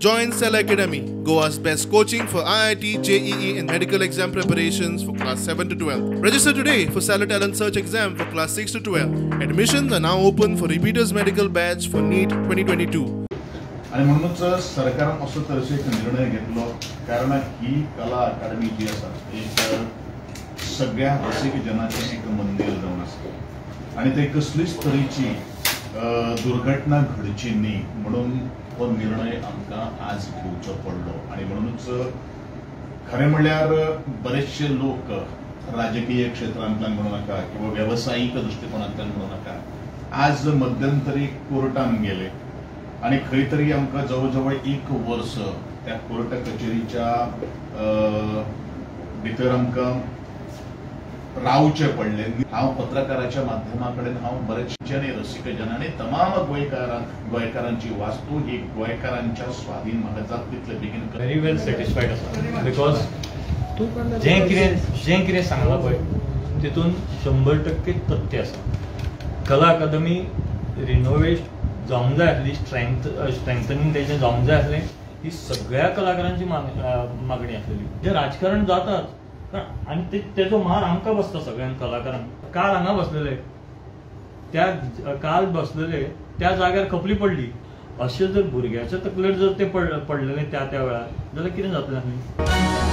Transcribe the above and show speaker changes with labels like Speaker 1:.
Speaker 1: Join Cell Academy, Goa's best coaching for IIT, JEE and medical exam preparations for class 7 to 12. Register today for Cell Talent Search exam for class 6 to 12. Admissions are now open for repeaters medical batch for NEET 2022.
Speaker 2: आणि म्हणूनच सरकारान असो तरेचो एक निर्णय घेतलो कारण ही कला अकादमी जी आसा एक सगळ्या रसिक जनांचें एक मंदिर जावन आसा आणि ते कसलीच तरेची दुर्घटना घडची न्ही म्हणून हो निर्णय आमकां आज घेवचो पडलो आणि म्हणूनच खरें म्हणल्यार बरेचशे लोक राजकीय क्षेत्रांतल्यान म्हणू नाका किंवा व्यावसायिक दृष्टिकोनांतल्यान म्हणू नाका आज मध्यंतरी कोर्टान गेले आणि खरी तरी आमकां जवळ जवळ एक वर्ष त्या कोर्ट कचेरीच्या भितर आमकां रावचे पडले। हांव पत्रकाराच्या माध्यमाकडेन हांव बरेचशे रसिक जन आनी तमाम गोंयकारांची वास्तू ही गोंयकारांच्या स्वाधीन म्हाका जाता तितले बेगीन
Speaker 3: व्हेरी वेल सॅटिस्फायड आसा बिकॉज जें कितें सांगलां पळय तितून 100% तथ्य आसा। कला अकादमी रिनोवेट जावंक जाय आसली, स्ट्रेंथनिंग तेजें जावंक जाय आसलें, ही सगळ्या कलाकारांची मागणी आसलेली। जे राजकारण जातात आणि तेजो मार आमकां बसता सगळ्यांक कलाकारांक। काल हांगा बसलेले त्या जाग्यार खपली पडली अशें जर भुरग्याच्या तकलेर जर ते पडलेले त्या वेळार जाल्यार कितें जातलें आसलें।